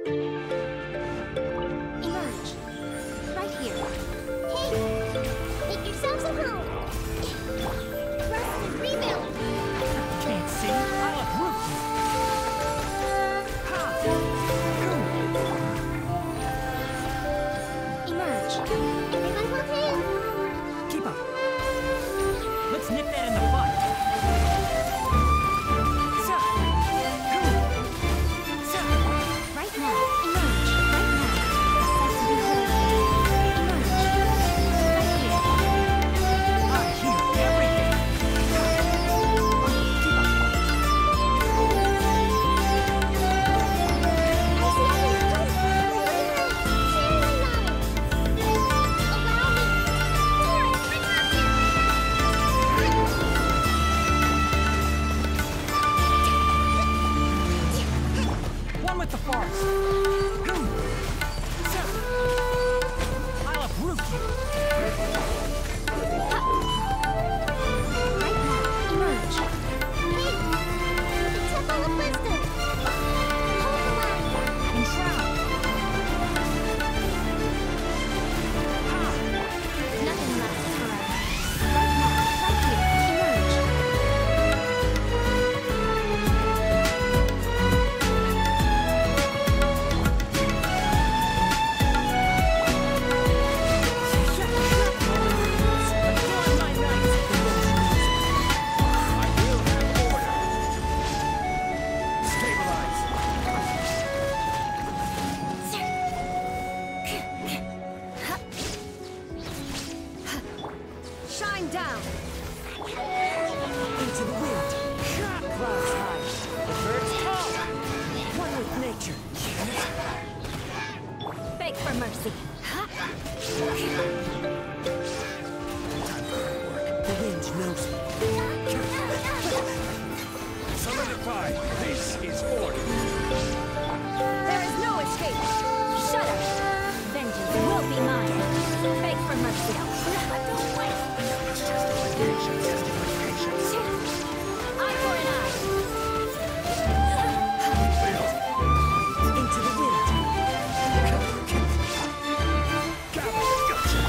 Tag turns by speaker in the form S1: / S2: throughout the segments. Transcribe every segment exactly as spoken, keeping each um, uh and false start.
S1: Emerge. Right here. Hey! Make yourselves at home! Rest and rebuild!
S2: Can't see. I'll uproot you. Ha!
S1: Emerge. Everyone hold hands!
S2: Keep up. Let's nip that in the bud.
S1: Right now. Emerge. Right now. Assess and behold. Emerge. Right here.
S2: I hear everything. Keep up.
S1: I see everything. Allow me. Alright, bring her up here.
S2: One with the forest. I'll uproot you.
S1: Right now. Emerge. Hey! The Temple of Wisdom! Hold the line!
S2: Enshroud. Ha!
S1: Nothing lasts forever. Right now. Right here. Emerge.
S2: Adorn my nights at the ocean's. I will have order. Stabilize.
S1: Shine down!
S2: Into the wind. Clouds high. Birds tall. One with nature.
S1: Beg for mercy.
S2: The wind knows me. Solidify. This is order.
S1: There is no escape! Shut up! Vengeance will be mine! Beg for mercy! Don't wait!
S2: Patience, patience.
S1: Eye for an eye!
S2: Into the wind. Gotcha.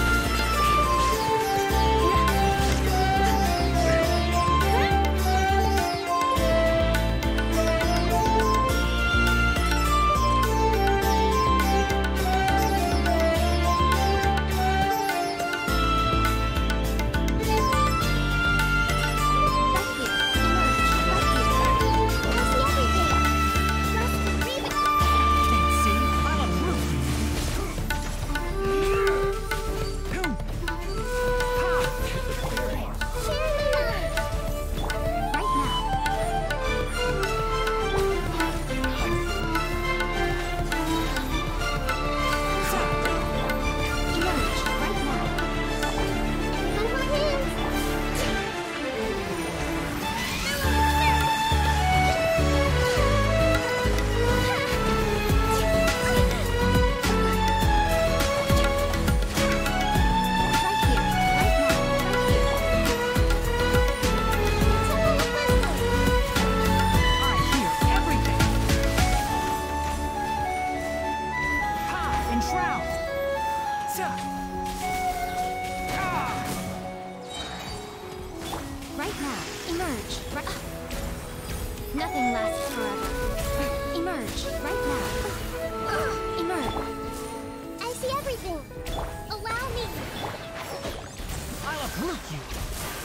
S1: Nothing lasts forever. Emerge, right now. Emerge. I see everything. Allow me.
S2: I'll uproot you.